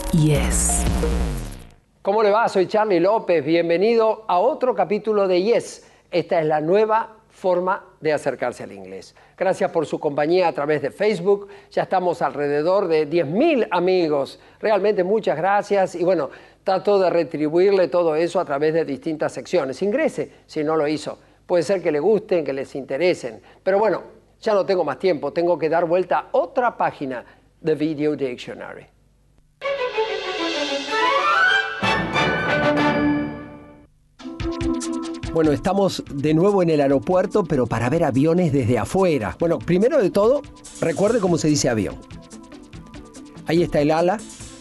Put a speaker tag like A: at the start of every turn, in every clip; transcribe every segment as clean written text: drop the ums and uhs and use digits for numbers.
A: Yes.
B: ¿Cómo le va? Soy Charlie López. Bienvenido a otro capítulo de Yes. Esta es la nueva forma de acercarse al inglés. Gracias por su compañía a través de Facebook. Ya estamos alrededor de 10.000 amigos. Realmente muchas gracias. Y bueno, trato de retribuirle todo eso a través de distintas secciones. Ingrese si no lo hizo. Puede ser que le gusten, que les interesen. Pero bueno, ya no tengo más tiempo. Tengo que dar vuelta a otra página de Video Dictionary. Bueno, estamos de nuevo en el aeropuerto, pero para ver aviones desde afuera. Bueno, primero de todo, recuerde cómo se dice avión. Ahí está el ala.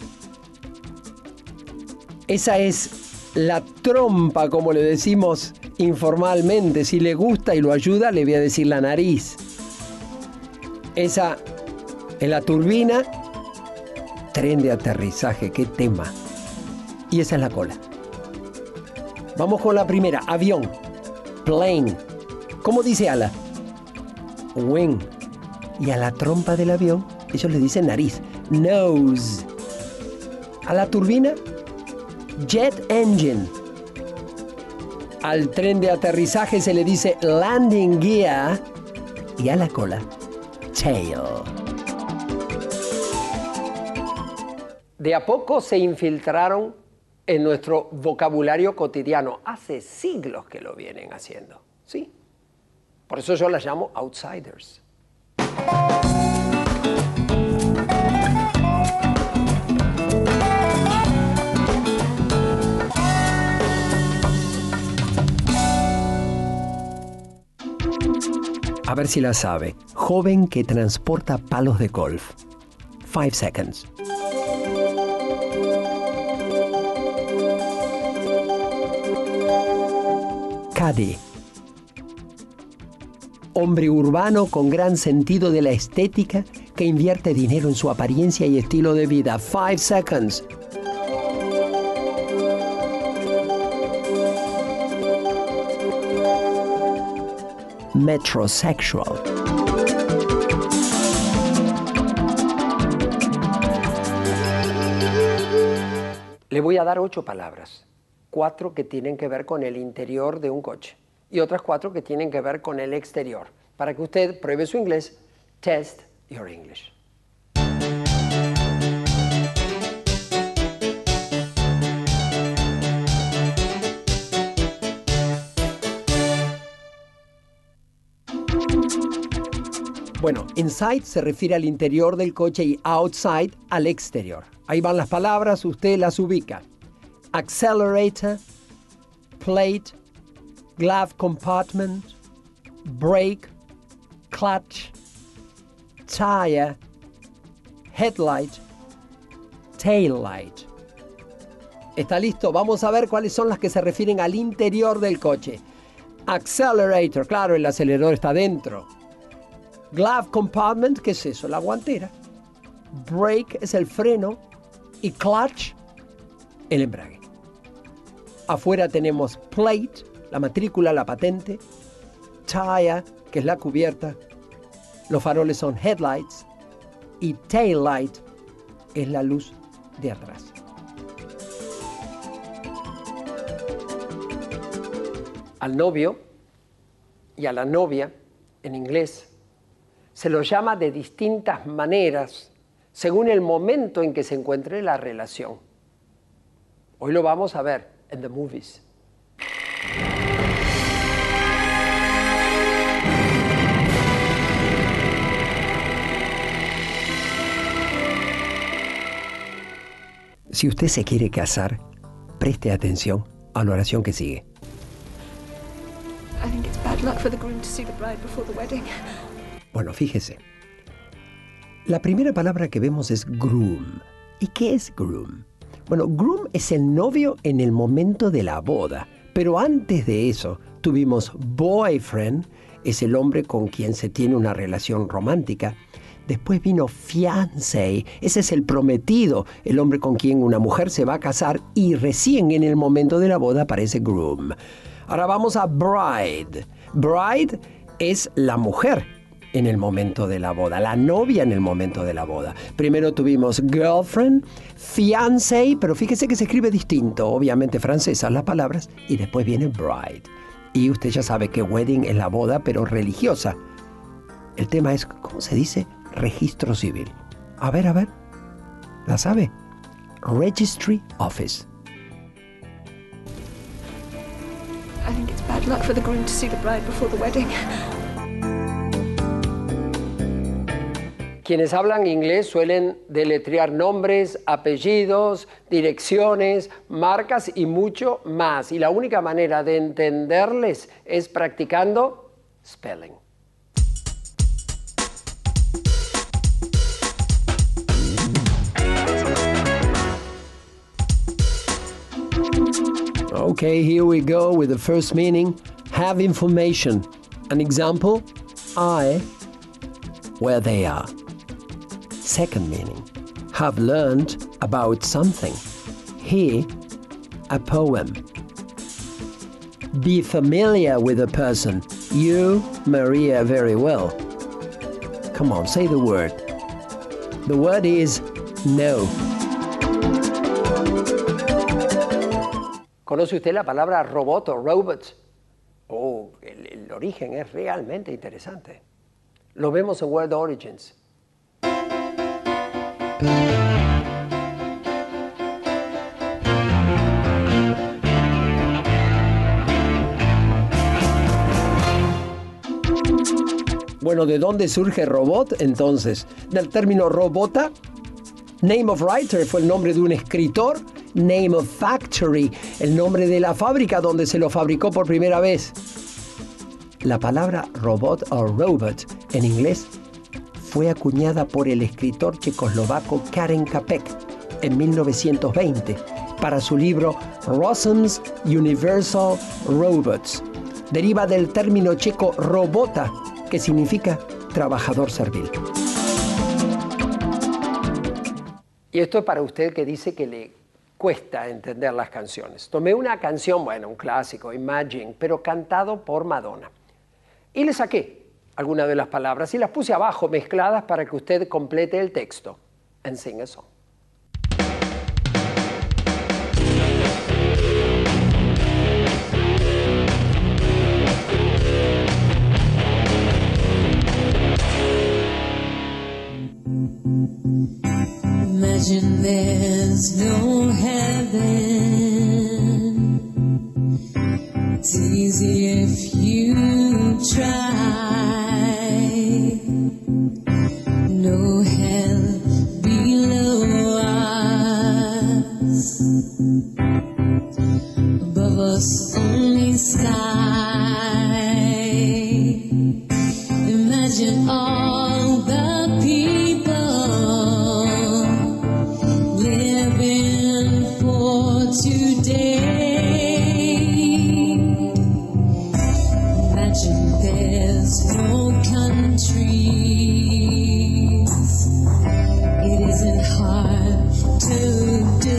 B: Esa es la trompa, como le decimos informalmente. Si le gusta y lo ayuda, le voy a decir la nariz. Esa es la turbina. Tren de aterrizaje, qué tema. Y esa es la cola. Vamos con la primera, avión, plane. ¿Cómo dice ala? Wing. Y a la trompa del avión, ellos le dicen nariz, nose. A la turbina, jet engine. Al tren de aterrizaje se le dice landing gear. Y a la cola, tail. De a poco se infiltraron en nuestro vocabulario cotidiano. Hace siglos que lo vienen haciendo, ¿sí? Por eso yo las llamo outsiders. A ver si la sabe. Joven que transporta palos de golf. 5 seconds. Caddy. Hombre urbano con gran sentido de la estética que invierte dinero en su apariencia y estilo de vida. 5 seconds. Metrosexual. Le voy a dar 8 palabras. 4 que tienen que ver con el interior de un coche y otras 4 que tienen que ver con el exterior, para que usted pruebe su inglés. Test your English. Bueno, inside se refiere al interior del coche y outside al exterior. Ahí van las palabras, usted las ubica. Accelerator, plate, glove compartment, brake, clutch, tire, headlight, tail light. ¿Está listo? Vamos a ver cuáles son las que se refieren al interior del coche. Accelerator, claro, el acelerador está dentro. Glove compartment, ¿qué es eso? La guantera. Brake es el freno y clutch, el embrague. Afuera tenemos plate, la matrícula, la patente, tire, que es la cubierta, los faroles son headlights y tail light es la luz de atrás. Al novio y a la novia, en inglés, se los llama de distintas maneras según el momento en que se encuentre la relación. Hoy lo vamos a ver en the movies. Si usted se quiere casar, preste atención a la oración que sigue.
C: I think it's bad luck for the groom to see the bride before the wedding.
B: Bueno, fíjese. La primera palabra que vemos es groom. ¿Y qué es groom? Bueno, groom es el novio en el momento de la boda, pero antes de eso tuvimos boyfriend, es el hombre con quien se tiene una relación romántica. Después vino fiancé, ese es el prometido, el hombre con quien una mujer se va a casar y recién en el momento de la boda aparece groom. Ahora vamos a bride. Bride es la mujer en el momento de la boda, la novia en el momento de la boda. Primero tuvimos girlfriend, fiancé, pero fíjese que se escribe distinto, obviamente francesas las palabras, y después viene bride. Y usted ya sabe que wedding es la boda, pero religiosa. El tema es, ¿cómo se dice? Registro civil. A ver, ¿la sabe? Registry Office.
C: I think it's bad luck for the groom to see the bride before the wedding.
B: Quienes hablan inglés suelen deletrear nombres, apellidos, direcciones, marcas y mucho más. Y la única manera de entenderles es practicando spelling. Okay, here we go with the first meaning. Have information. An example, I, where they are. Second meaning, have learned about something. He, a poem. Be familiar with a person. You, Maria, very well. Come on, say the word. The word is no. ¿Conoce usted la palabra robot o robot? Oh, el origen es realmente interesante. Lo vemos en Word Origins. Bueno, ¿de dónde surge robot? Entonces, del término robota. Name of writer fue el nombre de un escritor. Name of factory, el nombre de la fábrica donde se lo fabricó por primera vez. La palabra robot o robot en inglés fue acuñada por el escritor checoslovaco Karen Čapek en 1920 para su libro Rossum's Universal Robots. Deriva del término checo robota, que significa trabajador servil. Y esto es para usted que dice que le cuesta entender las canciones. Tomé una canción, bueno, un clásico, Imagine, pero cantado por Madonna. Y le saqué algunas de las palabras y las puse abajo mezcladas para que usted complete el texto. And sing a song.
A: Imagine there's no heaven. It's easy if you try. No hell below us. Above us only sky. Imagine all the people living for today. Imagine there's no countries. It isn't hard to do.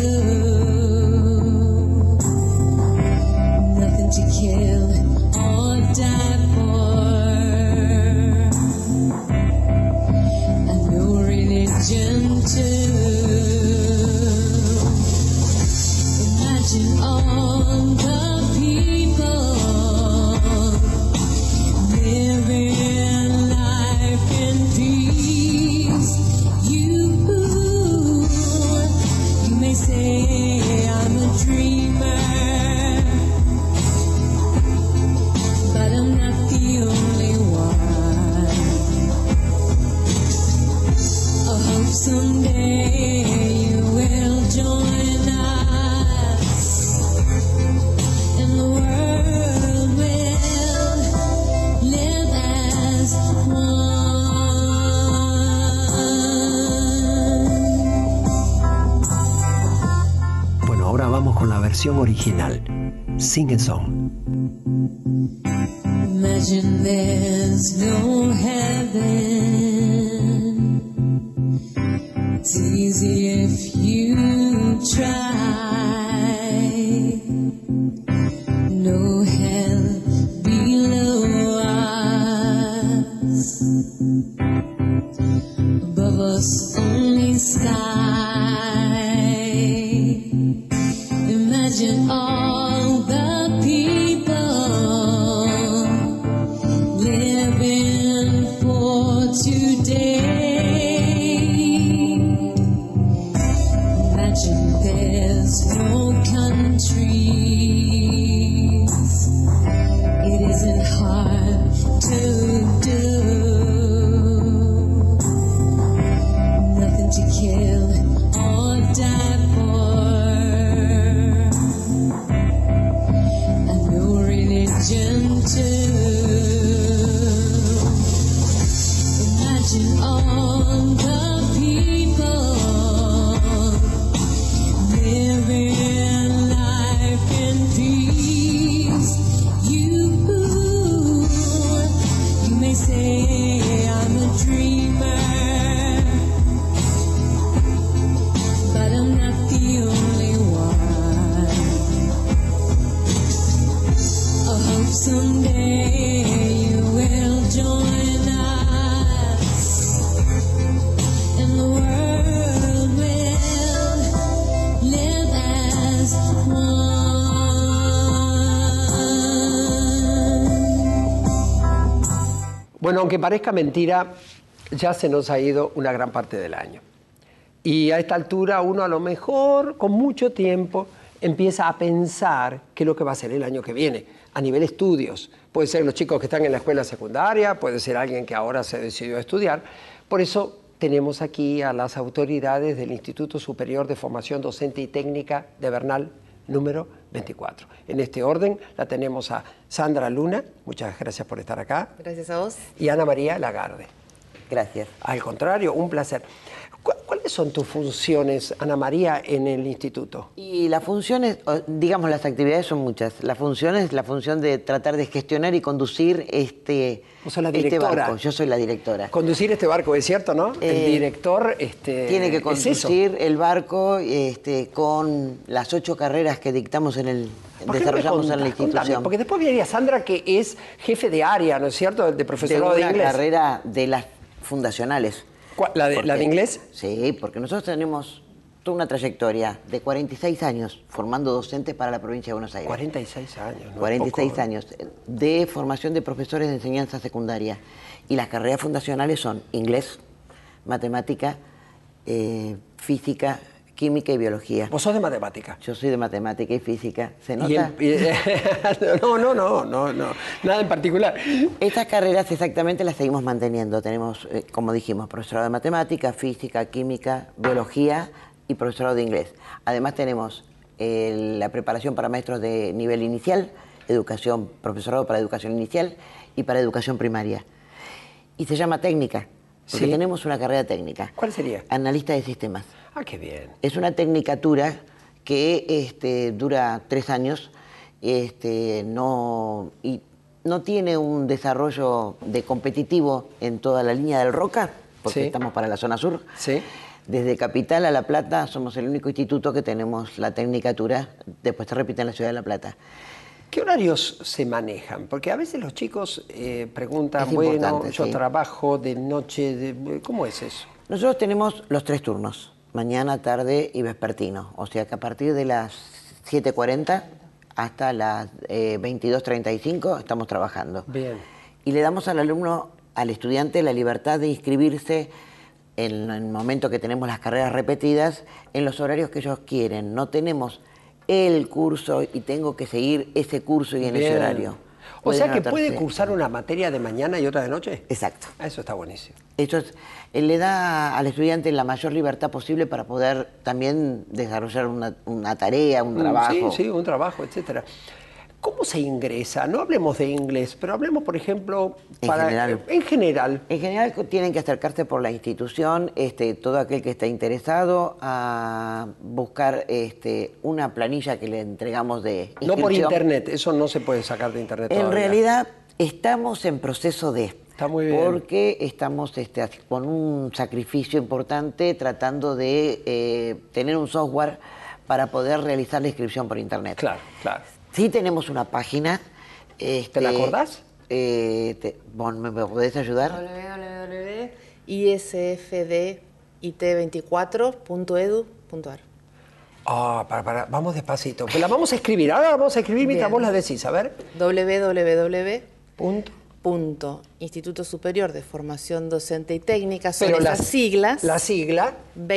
A: Nothing to kill or die for. And no religion too. Imagine all the people living life in peace. You may say I'm a dreamer, but I'm not the only one. I hope someday you will join us, and the world will live as one.
B: Bueno, ahora vamos con la versión original. Sing a song.
A: Imagine there's no heaven. It's easy if you try. No hell below us. Imagine all the people living for today. Imagine there's no countries. It isn't hard to do. Nothing to kill or die for. And no religion too. Imagine all the people living life in peace. You may say I'm a dreamer, but I'm not the only one. I hope someday you will join us, and the world will live as one.
B: Bueno, aunque parezca mentira, ya se nos ha ido una gran parte del año. Y a esta altura uno a lo mejor, con mucho tiempo, empieza a pensar qué es lo que va a ser el año que viene, a nivel estudios. Puede ser los chicos que están en la escuela secundaria, puede ser alguien que ahora se decidió a estudiar. Por eso tenemos aquí a las autoridades del Instituto Superior de Formación Docente y Técnica de Bernal, número 24. En este orden la tenemos a Sandra Luna, muchas gracias por estar acá,
D: Gracias a vos.
B: y Ana María Lagarde.
E: Gracias.
B: Al contrario, un placer. ¿Cuáles son tus funciones, Ana María, en el instituto?
E: Y las funciones, digamos, las actividades son muchas. La función es la función de tratar de gestionar y conducir
B: Vos sos la
E: este
B: directora.
E: barco. Yo soy la directora.
B: Conducir este barco, es cierto, ¿no? El director
E: Tiene que
B: es
E: conducir el barco con las 8 carreras que dictamos en el
B: ¿Por qué
E: desarrollamos
B: me
E: en la
B: contás?
E: institución.
B: Contame, porque después viene Sandra, que es jefe de área, ¿no es cierto? De
E: de
B: profesorado de
E: una
B: inglés.
E: carrera de las fundacionales.
B: ¿La de inglés?
E: Sí, porque nosotros tenemos toda una trayectoria de 46 años formando docentes para la provincia de Buenos Aires.
B: 46 años, ¿no?
E: 46
B: Poco.
E: años de formación de profesores de enseñanza secundaria. Y las carreras fundacionales son inglés, matemática, física, química y biología.
B: Vos sos de matemática.
E: Yo soy de matemática y física. ¿Se
B: Y
E: nota?
B: no, nada en particular.
E: Estas carreras exactamente las seguimos manteniendo. Tenemos, como dijimos, profesorado de matemática, física, química, biología y profesorado de inglés. Además tenemos la preparación para maestros de nivel inicial, profesorado para educación inicial y para educación primaria. Y se llama técnica, porque
B: Sí.
E: tenemos una carrera técnica.
B: ¿Cuál sería?
E: Analista de sistemas.
B: Ah, qué bien.
E: Es una tecnicatura que dura 3 años y no tiene un desarrollo de competitivo en toda la línea del Roca, porque
B: Sí.
E: estamos para la zona sur.
B: Sí.
E: Desde Capital a La Plata somos el único instituto que tenemos la tecnicatura, después se repite en la ciudad de La Plata.
B: ¿Qué horarios se manejan? Porque a veces los chicos preguntan,
E: Es
B: bueno,
E: importante,
B: yo
E: sí.
B: trabajo de noche, ¿cómo es eso?
E: Nosotros tenemos los 3 turnos, mañana, tarde y vespertino. O sea que a partir de las 7:40 hasta las 22:35 estamos trabajando.
B: Bien.
E: Y le damos al alumno, al estudiante, la libertad de inscribirse en el momento que tenemos las carreras repetidas en los horarios que ellos quieren. No tenemos el curso y tengo que seguir ese curso y en ese
B: Bien.
E: horario.
B: O sea que
E: Pueden
B: puede
E: anotarse.
B: cursar una materia de mañana y otra de noche.
E: Exacto.
B: Eso está buenísimo.
E: Eso le da al estudiante la mayor libertad posible para poder también desarrollar una tarea, un trabajo.
B: Sí, un trabajo, etcétera. ¿Cómo se ingresa? No hablemos de inglés, pero hablemos, por ejemplo,
E: En general.
B: En general.
E: En general tienen que acercarse por la institución, todo aquel que esté interesado a buscar una planilla que le entregamos de
B: No por
E: inscripción.
B: internet, eso no se puede sacar de internet
E: En
B: todavía.
E: realidad estamos en proceso de.
B: Está muy bien.
E: Porque estamos con un sacrificio importante tratando de tener un software para poder realizar la inscripción por internet.
B: Claro, claro.
E: Sí tenemos una página.
B: ¿Te la acordás?
E: ¿Me podés ayudar?
D: www.isfdit24.edu.ar.
B: Vamos despacito. Pues la vamos a escribir. Ahora la vamos a escribir mientras
D: Bien.
B: vos la decís. A ver.
D: www. Instituto Superior de Formación Docente y Técnica, son
B: Pero
D: esas siglas,
B: La sigla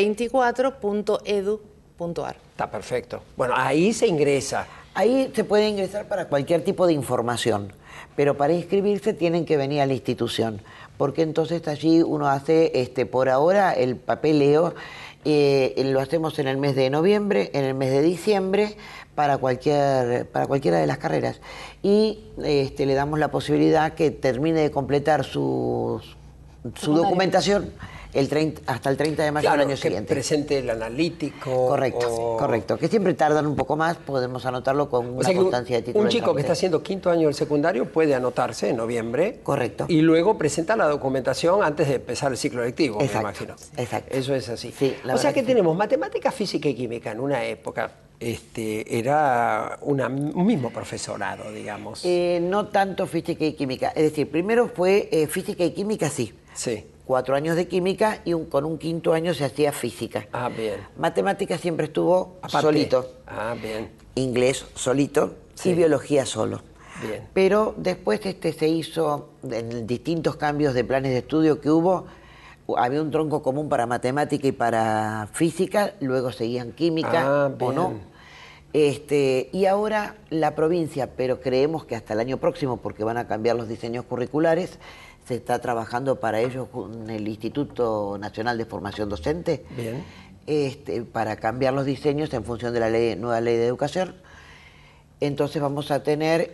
D: 24.edu.ar.
B: está perfecto. Bueno, ahí se ingresa.
E: Ahí se puede ingresar para cualquier tipo de información, pero para inscribirse tienen que venir a la institución, porque entonces allí uno hace, por ahora, el papeleo, lo hacemos en el mes de noviembre, en el mes de diciembre, para cualquiera de las carreras. Y le damos la posibilidad que termine de completar su documentación hasta el 30 de mayo
B: Claro,
E: del año
B: que
E: siguiente.
B: presente el analítico.
E: Correcto, correcto. Que siempre tardan un poco más, podemos anotarlo con
B: O
E: una
B: sea que
E: constancia de título.
B: un
E: de
B: chico que
E: trámite.
B: está haciendo quinto año del secundario puede anotarse en noviembre.
E: Correcto.
B: Y luego presenta la documentación antes de empezar el ciclo lectivo,
E: Exacto,
B: me imagino.
E: exacto.
B: Eso es así.
E: Sí, la
B: o sea
E: verdad
B: que
E: que sí.
B: tenemos matemática, física y química en una época. Era un mismo profesorado, digamos.
E: No tanto física y química. Es decir, primero fue física y química, sí.
B: Sí.
E: 4 años de química y con un quinto año se hacía física.
B: Ah, bien.
E: Matemática siempre estuvo
B: Aparte.
E: solito.
B: Ah, bien.
E: Inglés solito
B: Sí.
E: y biología solo.
B: Bien.
E: Pero después se hizo, en distintos cambios de planes de estudio que hubo, había un tronco común para matemática y para física, luego seguían química
B: Ah,
E: o no.
B: bien.
E: Y ahora la provincia, pero creemos que hasta el año próximo, porque van a cambiar los diseños curriculares, se está trabajando para ello con el Instituto Nacional de Formación Docente,
B: Bien.
E: para cambiar los diseños en función de la nueva ley de educación. Entonces vamos a tener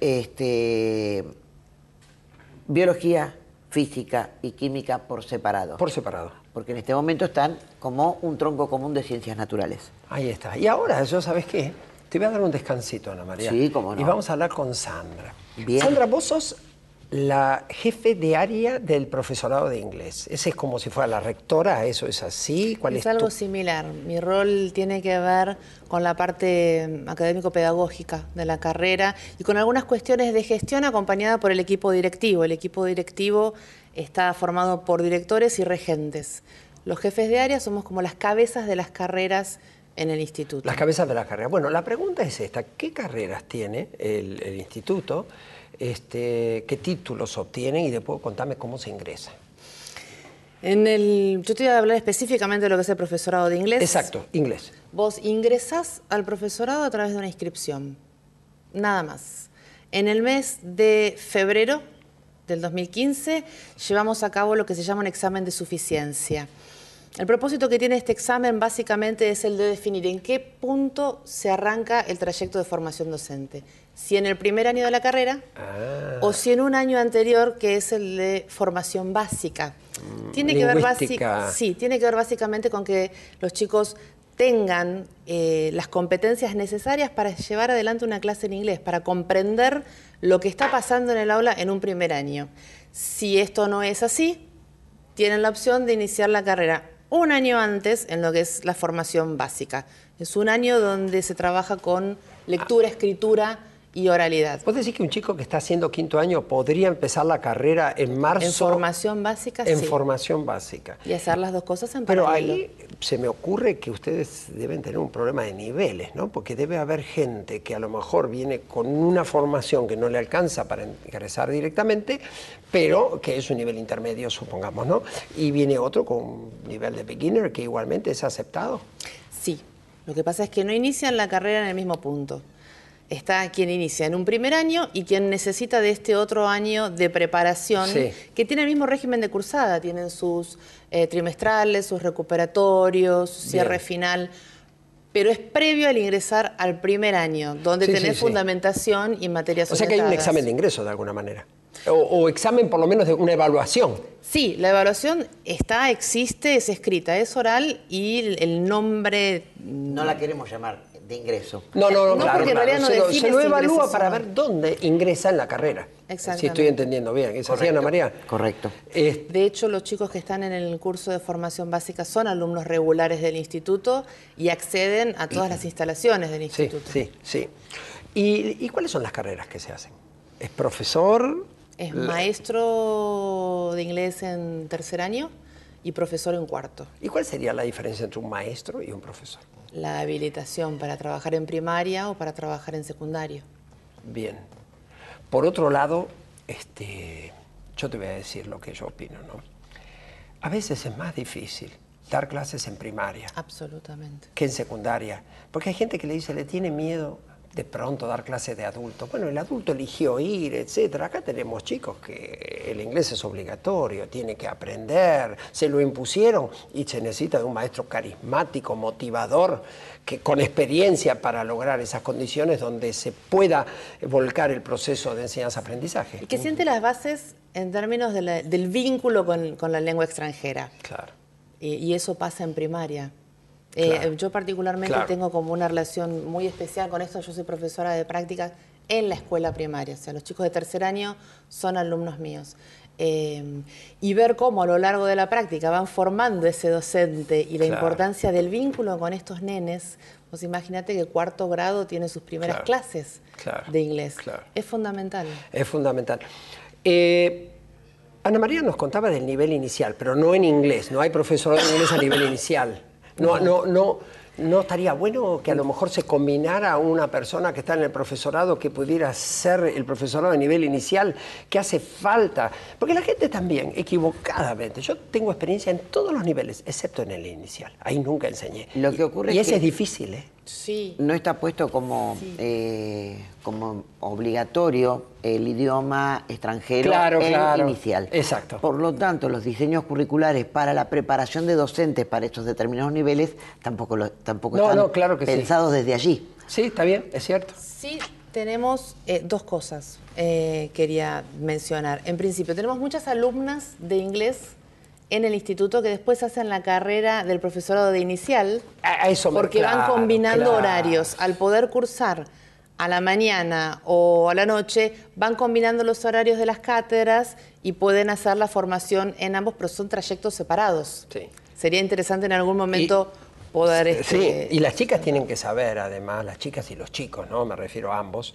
E: biología, física y química por separado.
B: Por separado.
E: Porque en este momento están como un tronco común de ciencias naturales.
B: Ahí está. Y ahora, ¿sabes qué? Te voy a dar un descansito, Ana María.
E: Sí, cómo no.
B: Y vamos a hablar con Sandra.
E: Bien.
B: Sandra, vos sos la jefe de área del profesorado de inglés. Ese es como si fuera la rectora, ¿eso es así? ¿Cuál
D: Es
B: es
D: algo
B: tu...
D: similar. Mi rol tiene que ver con la parte académico-pedagógica de la carrera y con algunas cuestiones de gestión acompañada por el equipo directivo. El equipo directivo está formado por directores y regentes. Los jefes de área somos como las cabezas de las carreras en el instituto.
B: Las cabezas de la carrera. Bueno, la pregunta es esta. ¿Qué carreras tiene el instituto? ¿Qué títulos obtienen? Y después contame cómo se ingresa.
D: Yo te voy a hablar específicamente de lo que es el profesorado de inglés.
B: Exacto, inglés.
D: Vos ingresás al profesorado a través de una inscripción, nada más. En el mes de febrero del 2015 llevamos a cabo lo que se llama un examen de suficiencia. El propósito que tiene este examen básicamente es el de definir en qué punto se arranca el trayecto de formación docente. Si en el primer año de la carrera o si en un año anterior, que es el de formación básica. Tiene que ver tiene que ver básicamente con que los chicos tengan las competencias necesarias para llevar adelante una clase en inglés, para comprender lo que está pasando en el aula en un primer año. Si esto no es así, tienen la opción de iniciar la carrera un año antes en lo que es la formación básica. Es un año donde se trabaja con lectura, escritura y oralidad.
B: ¿Vos decís que un chico que está haciendo quinto año podría empezar la carrera en marzo?
D: En formación básica,
B: En
D: sí.
B: formación básica.
D: Y hacer las dos cosas en
B: Pero
D: paralelo.
B: ahí se me ocurre que ustedes deben tener un problema de niveles, ¿no? Porque debe haber gente que a lo mejor viene con una formación que no le alcanza para ingresar directamente, pero que es un nivel intermedio, supongamos, ¿no? Y viene otro con un nivel de beginner que igualmente es aceptado.
D: Sí, lo que pasa es que no inician la carrera en el mismo punto. Está quien inicia en un primer año y quien necesita de este otro año de preparación,
B: Sí.
D: que tiene el mismo régimen de cursada, tienen sus trimestrales, sus recuperatorios, su cierre
B: Bien.
D: final, pero es previo al ingresar al primer año, donde
B: Sí,
D: tenés
B: sí, sí.
D: fundamentación y materias
B: O sea que hay un
D: orientadas.
B: examen de ingreso de alguna manera. O examen por lo menos de una evaluación.
D: Sí, la evaluación existe, es escrita, es oral y el nombre...
E: No la queremos llamar de ingreso.
B: No,
D: No,
B: claro,
D: porque en
B: claro.
D: realidad no
B: Se lo
D: define si
B: evalúa
D: ingresas
B: para
D: o no.
B: ver dónde ingresa en la carrera.
D: Exactamente.
B: Si estoy entendiendo bien. ¿Es así, Ana María?
E: Correcto.
D: De hecho, los chicos que están en el curso de formación básica son alumnos regulares del instituto y acceden a todas las instalaciones del
B: Sí,
D: instituto.
B: sí. ¿Y cuáles son las carreras que se hacen? ¿Es profesor?
D: Es maestro de inglés en tercer año y profesor en cuarto.
B: ¿Y cuál sería la diferencia entre un maestro y un profesor?
D: La habilitación para trabajar en primaria o para trabajar en secundario.
B: Bien. Por otro lado, yo te voy a decir lo que yo opino, ¿no? A veces es más difícil dar clases en primaria
D: Absolutamente.
B: que en secundaria, porque hay gente que le dice, le tiene miedo de pronto dar clases de adultos. Bueno, el adulto eligió ir, etcétera. Acá tenemos chicos que el inglés es obligatorio, tiene que aprender, se lo impusieron y se necesita de un maestro carismático, motivador, que con experiencia para lograr esas condiciones donde se pueda volcar el proceso de enseñanza-aprendizaje.
D: Y que siente las bases en términos del vínculo con la lengua extranjera.
B: Claro.
D: Y eso pasa en primaria.
B: Claro.
D: Yo particularmente
B: Claro.
D: tengo como una relación muy especial con esto. Yo soy profesora de prácticas en la escuela primaria. O sea, los chicos de tercer año son alumnos míos. Y ver cómo a lo largo de la práctica van formando ese docente y la
B: Claro.
D: importancia del vínculo con estos nenes. Pues imagínate que cuarto grado tiene sus primeras
B: Claro.
D: clases
B: Claro.
D: de inglés.
B: Claro.
D: Es fundamental.
B: Es fundamental. Ana María nos contaba del nivel inicial, pero no en inglés. No hay profesorado de inglés a nivel inicial. No estaría bueno que a lo mejor se combinara una persona que está en el profesorado que pudiera ser el profesorado de nivel inicial, que hace falta. Porque la gente también, equivocadamente, yo tengo experiencia en todos los niveles, excepto en el inicial. Ahí nunca enseñé.
E: Lo que ocurre
B: y
E: es
B: ese
E: que
B: es difícil, ¿eh?
D: Sí.
E: no está puesto como, como obligatorio el idioma extranjero
B: Claro,
E: en
B: claro.
E: inicial.
B: Exacto.
E: Por lo tanto, los diseños curriculares para la preparación de docentes para estos determinados niveles tampoco están
B: claro que sí.
E: pensados desde allí.
B: Sí, está bien, es cierto.
D: Sí, tenemos dos cosas quería mencionar. En principio, tenemos muchas alumnas de inglés en el instituto que después hacen la carrera del profesorado de inicial
B: A eso me-
D: porque van
B: claro,
D: combinando
B: claro.
D: horarios. Al poder cursar a la mañana o a la noche, van combinando los horarios de las cátedras y pueden hacer la formación en ambos, pero son trayectos separados.
B: Sí.
D: Sería interesante en algún momento poder...
B: Sí, y las chicas tienen que saber, además, las chicas y los chicos, ¿no? Me refiero a ambos,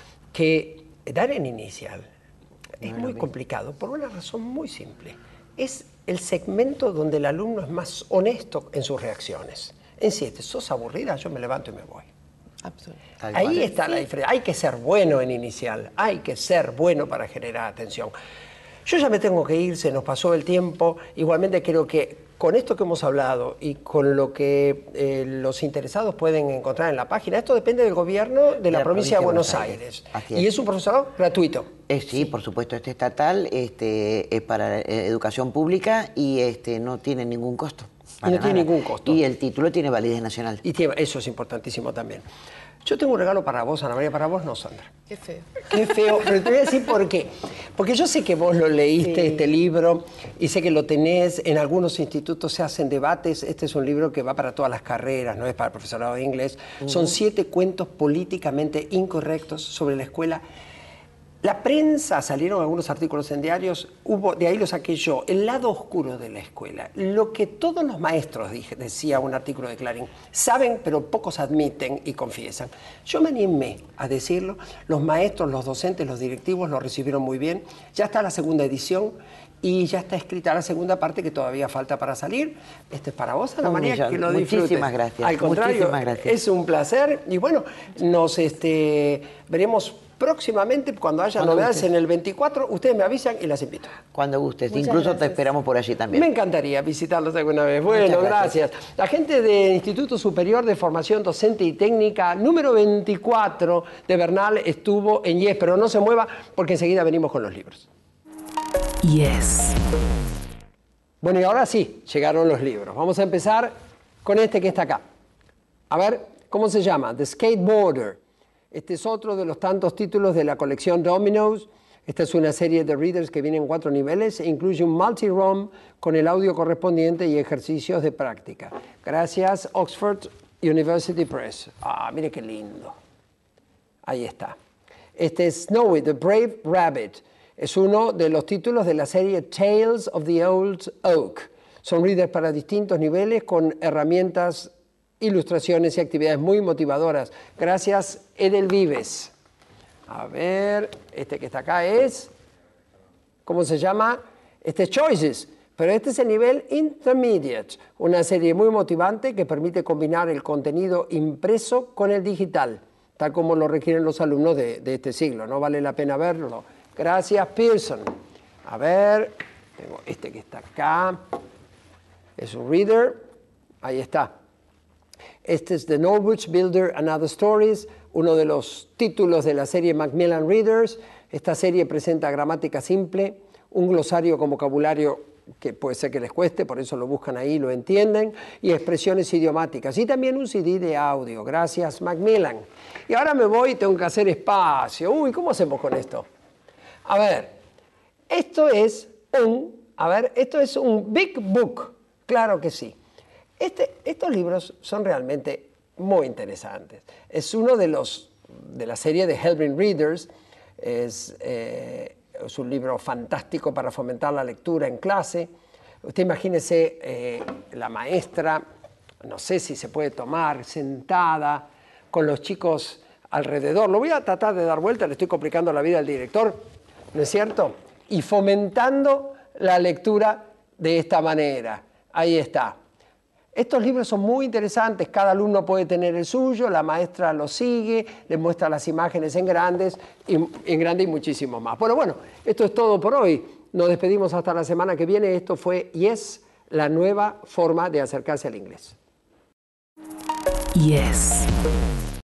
B: que dar en inicial es muy complicado por una razón muy simple. Es el segmento donde el alumno es más honesto en sus reacciones. En 7, sos aburrida, yo me levanto y me voy.
D: Absolutamente.
E: Tal cual.
B: Ahí está la diferencia. Hay que ser bueno en inicial, hay que ser bueno para generar atención. Yo ya me tengo que ir, se nos pasó el tiempo. Igualmente creo que con esto que hemos hablado y con lo que los interesados pueden encontrar en la página, esto depende del gobierno de la provincia de Buenos Aires.
E: Así
B: Y
E: es.
B: es un profesorado gratuito.
E: Sí, por supuesto, este estatal es para educación pública y no tiene ningún costo.
B: Y no
E: para
B: tiene
E: nada.
B: ningún costo.
E: Y el título tiene validez nacional.
B: Y eso es importantísimo también. Yo tengo un regalo para vos, Ana María, para vos no, Sandra.
D: Qué feo.
B: Qué feo, pero te voy a decir por qué. Porque yo sé que vos lo leíste, este libro, y sé que lo tenés, en algunos institutos se hacen debates, este es un libro que va para todas las carreras, no es para el profesorado de inglés. Son 7 cuentos políticamente incorrectos sobre la escuela. La prensa, salieron algunos artículos en diarios, de ahí lo saqué yo, el lado oscuro de la escuela. Lo que todos los maestros, decía un artículo de Clarín, saben pero pocos admiten y confiesan. Yo me animé a decirlo, los maestros, los docentes, los directivos lo recibieron muy bien. Ya está la segunda edición y ya está escrita la segunda parte que todavía falta para salir. Este es para vos, Ana
E: Un
B: María,
E: millón.
B: que lo disfrutes.
E: Muchísimas gracias.
B: Al contrario,
E: Muchísimas gracias.
B: es un placer y bueno, nos veremos próximamente, cuando haya
E: Cuando
B: novedades
E: gustes.
B: en el 24, ustedes me avisan y las invito.
E: Cuando gustes.
D: Muchas
E: Incluso te
D: gracias.
E: esperamos por allí también.
B: Me encantaría visitarlos alguna vez. Bueno,
E: Muchas
B: gracias.
E: gracias.
B: La gente del Instituto Superior de Formación Docente y Técnica, número 24 de Bernal, estuvo en Yes, pero no se mueva porque enseguida venimos con los libros.
A: Yes.
B: Bueno, y ahora sí, llegaron los libros. Vamos a empezar con este que está acá. A ver, ¿cómo se llama? The Skateboarder. Este es otro de los tantos títulos de la colección Dominoes. Esta es una serie de readers que viene en 4 niveles e incluye un multi-ROM con el audio correspondiente y ejercicios de práctica. Gracias, Oxford University Press. Ah, mire qué lindo. Ahí está. Este es Snowy, The Brave Rabbit. Es uno de los títulos de la serie Tales of the Old Oak. Son readers para distintos niveles con herramientas, ilustraciones y actividades muy motivadoras. Gracias, Edel Vives. A ver, este que está acá es, ¿cómo se llama? Este es Choices, Pero este es el nivel Intermediate, una serie muy motivante que permite combinar el contenido impreso con el digital, tal como lo requieren los alumnos de este siglo. No vale la pena verlo. Gracias, Pearson. A ver, tengo este que está acá. Es un reader. Ahí está. Este es The Norwich Builder and Other Stories, uno de los títulos de la serie Macmillan Readers. Esta serie presenta gramática simple, un glosario con vocabulario que puede ser que les cueste, por eso lo buscan ahí, lo entienden, y expresiones idiomáticas. Y también un CD de audio. Gracias, Macmillan. Y ahora me voy y tengo que hacer espacio. Uy, ¿cómo hacemos con esto? A ver, esto es un Big Book. Claro que sí. Estos libros son realmente muy interesantes. Es uno de la serie de Helbring Readers. Es un libro fantástico para fomentar la lectura en clase. Usted imagínese la maestra, no sé si se puede tomar, sentada, con los chicos alrededor. Lo voy a tratar de dar vuelta, le estoy complicando la vida al director, ¿no es cierto? Y fomentando la lectura de esta manera. Ahí está. Estos libros son muy interesantes, cada alumno puede tener el suyo, la maestra lo sigue, le muestra las imágenes en grande y muchísimo más. Bueno, esto es todo por hoy. Nos despedimos hasta la semana que viene. Esto fue Yes, la nueva forma de acercarse al inglés.
F: Yes.